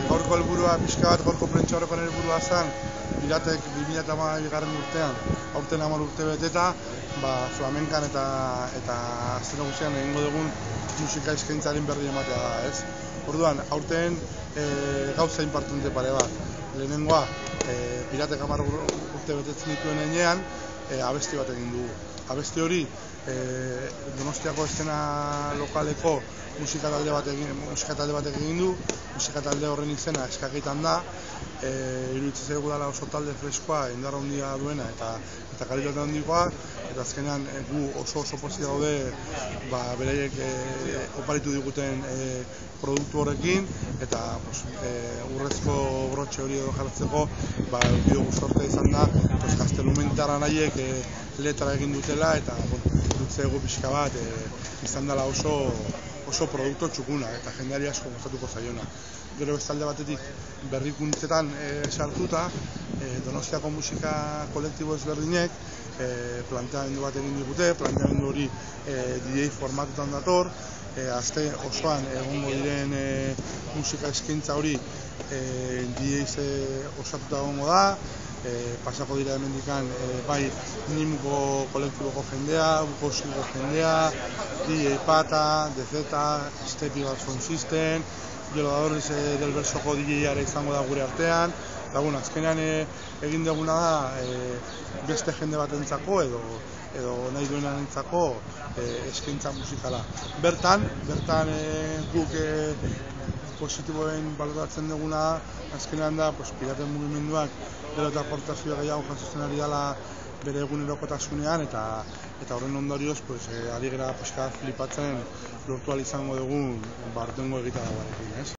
gaurko helburua pixka bat, gaurko prentsaurrekoaren helburua zen, Piratek 2012 urtean, aurten 10 urte beteta, flamenkan eta azken nagusian egingo dugun musika eskaintzaren berri ematea da, ez? Orduan, aurten gauza inpartente pare bat. Lehenengoa, Piratek 10 urte betetzen dituen heinean, abesti bat egin dugu. Abesti hori, Donostiako eszena lokaleko musika talde bat egin du, musika talde horren izena Eskaketan da, iruditzen zaigu dela oso talde freskoa, indar handia duena eta kalitate handikoa, eta azkenean gu oso pozik daude beraiek oparitu diguten produktu horrekin, eta urrezko brotxe hori edo jartzeko edukidugu sortea izan da gaztelumentarra nahiek letra egin dutela, eta dutzegu pixka bat izan dela oso produktu txukuna eta jendeari asko gustatuko zaiona. Gero bestalde batetik berrikuntzetan sartuta, Donostiako musika kolektibo ezberdinek planteamendu bat egin digute, planteamendu hori DJ formatutan dator, aste osoan egongo diren musika eskaintza hori DJs osatuta egongo da, pasako dira hemendikan bai Nimuko kolektiboko jendea, Bukosiko jendea, DJ Pata, DZ, Stepi Sound System, Violadores del Versoko DJ-ara izango da gure artean, eta azkenean egin duguna da beste jende batentzako edo nahi duenarentzako eskaintza musikala. Bertan guk positiboen baloratzen duguna azkenean da Piraten mugimenduak gero eta aportazio gehiago jasotzen ari dela bere egunerokotasunean, eta horren ondorioz ari gara flipatzen lortu ahal izango dugun aurtengo egitarauarekin, ez?